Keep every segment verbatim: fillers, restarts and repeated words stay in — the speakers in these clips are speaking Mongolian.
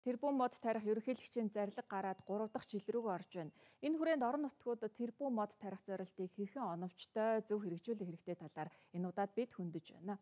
Тэрбум мод тарих ерөнхийлөгчийн зарлиг гараад гурав дахь жил рүү орж байна. Энэ хүрээнд орон нутгууд тэрбум мод тарих зорилтыг хэрхэн оновчтой зөв хэрэгжүүлэх хэрэгтэй талаар энэ удаад бид хөндөж байна.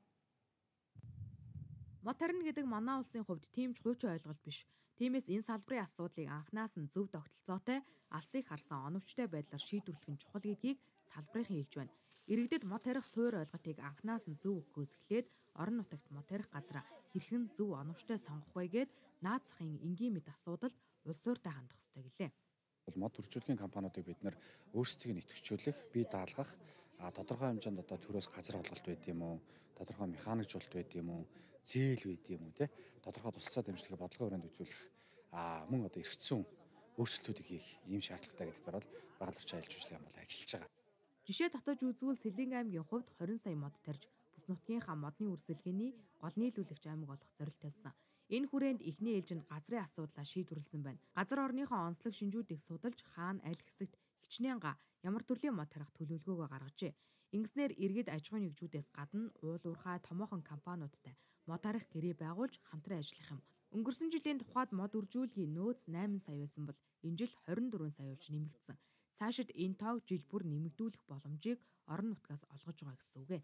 Мод тарина гэдэг манай улсын хувьд тийм ч хуучин ойлголт биш. Тиймээс энэ салбарын асуудлыг анханаас нь зөв тогтолцоотой, алсыг харсан оновчтой байдлаар шийдвэрлэх нь чухал гэдгийг салбарын хэлж байна. Иргэдэд мод тарих суурь ойлголтыг анханаас нь зөв өгөхөөс эхлээд орон нутагт мод тарих газраа хэрхэн зөв оновчтой сонгох вэ гэд наад захын энгийн мэд асуудалд улс ууртай хандах ёстой гэлээ. Мод үржүүлгийн компаниудыг бид нэр өөрсдийг нь идэвхжүүлэх, бие даалгах, а тодорхой хэмжээнд одоо төрөөс газар олголт байд юм уу, тодорхой механикжуулалт байд юм уу, зээл байд юм уу, тэ тодорхой тусалцаа дэмжлэгээ бодлогын хүрээнд үзүүлэх, а мөн одоо эргэцсэн өөрчлөлтүүдийг хийх ийм шаардлагатай гэдэгт ороод багц орчин аялал жуулчлалын яам бол ажиллаж байгаа. Жишээ татаж үзвэл Сэлэнг аймгийн хувьд хорин сая мод тарьж бүс нутгийнхаа модны үрсэлгээний гол нийлүүлэгч аймаг болох зорилт тавьсан. Энэ хүрээнд эхний ээлжинд газрын асуудлаа шийдвэрлсэн байна. Газар орныхоо онцлог шинжүүдийг судалж хаана аль хэсэгт хичнээн га ямар төрлийн мод тарих төлөвлөгөөгөө гаргажээ. Ингэснээр иргэд аж ахуйн нэгжүүдээс гадна уул уурхай томоохон компаниудтай мод тарих гэрээ байгуулж хамтран ажиллах юм. Өнгөрсөн жилийн тухайд мод үржүүлгийн нөөц найман сая байсан бол энэ жил хорин дөрвөн сая болж нэмэгдсэн. Цаашид энэ тоог жил бүр нэмэгдүүлэх боломжийг орон нутгаас олгож байгаа гэсэн үг ээ.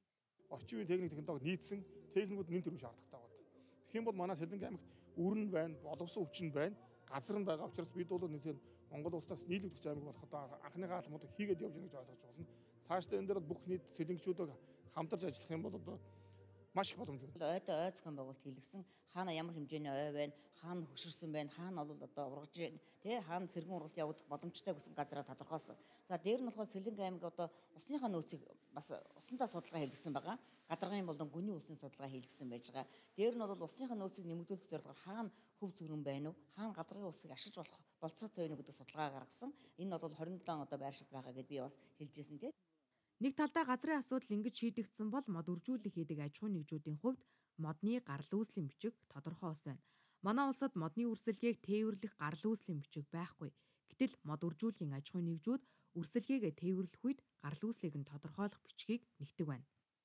Орчин үеийн техник технологи нийцсэн техникүүд нэн төрөм шаардлагатай байна. Тэгэх юм бол манай Сэлэнг аймагт өрн байна, боловсон өвчин байна, газар нь байгаа учраас бид бол нэгэн Монгол улсаас нийлүүлэгч аймаг болох одоо анхныхаа алхмуудыг хийгээд явж байгаа гэж ойлгож байна. Цаашдаа энэ дээр бүх нийт сэлэнгчүүдийг хамтарч ажиллах юм бол одоо маш их боломж байна. Ойдоо ойцгон байгуулт хийлгсэн хаана ямар хэмжээний ой байна, хаана хөшөрсөн байна, хаана бол одоо ургаж байна, тий хаана сэргэн уралт явуулах боломжтой гэсэн газараа тодорхойлсон. За дээр нь болохоор Сэлэнг аймаг одоо усныхаа нөөцийг бас усандаа судалгаа хийлгсэн байгаа. Гадаргын болон гүний усны судалгаа хийлгсэн байж байгаа. Дээр нь бол усныхаа нөөцийг нэмэгдүүлэх зорилгоор хаана хөв зүрэн байна уу, хаана гадаргын усыг ашиглаж болох болцоотой байна уу гэдэг судалгаа гаргасан. Энэ бол двадцать seven одоо байршил байгаа гэдээ би бас хэлжсэн тий. Нэг талдаа газрын асуудал ингэж шийдэгдсэн бол мод үржүүлэх хийдэг аж ахуйн нэгжүүдийн хувьд модны гарал үүслийн бичиг тодорхой ус байна. Манай улсад модны үрсэлгээг тээвэрлэх гарал үүслийн бичиг байхгүй. Гэтэл мод үржүүлгийн аж ахуйн нэгжүүд үрсэлгээгээ тээвэрлэх үед гарал үүслийг нь тодорхойлох бичгийг нэгтгэв байна.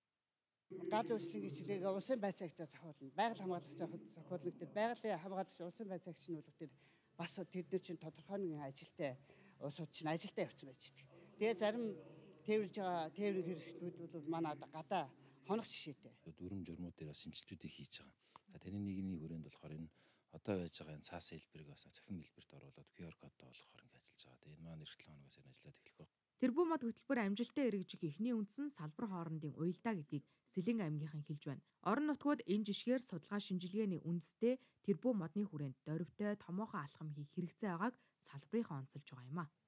Гарал үүслийн бичгийг улсын байцаагчаа зохиолно. Байгаль хамгаалагч зохиолно гэдэг байгалийн хамгаалагч улсын байцаагч нь бол тэр бас тэдний чинь тодорхой нэгэн ажилтай улсууд чинь ажилдаа явцсан байж байгаа. Тэгээ зарим тээвэрлж байгаа тээврийн хэрэгслүүд бол манай гадаа хонох жишээтэй. Дүрм журмууд дээр бас шинжилтүүдийг хийж байгаа. За тэрний нэгний хүрээнд болохоор энэ одоо байж байгаа энэ цаас хэлбэрийг бас цахим хэлбэрт оруулаад ку ар кодтой болгохоор ингэ ажиллаж байгаа. Тэгээ энэ маань эрт долоо хоногоос энэ ажиллаад эхлэх байна. Тэрбум мод хөтөлбөр амжилттай эргэжих эхний үндэс нь салбар хоорондын уялдаа гэдгийг Сэлэнг аймгийнхан хэлж байна. Орон нутгууд энэ жишгээр судалгаа шинжилгээний үндэстэй тэрбум модны хүрээнд дөрвтэй томоохон алхам хийх хэрэгцээ байгааг салбарынхан онцолж байгаа юм а.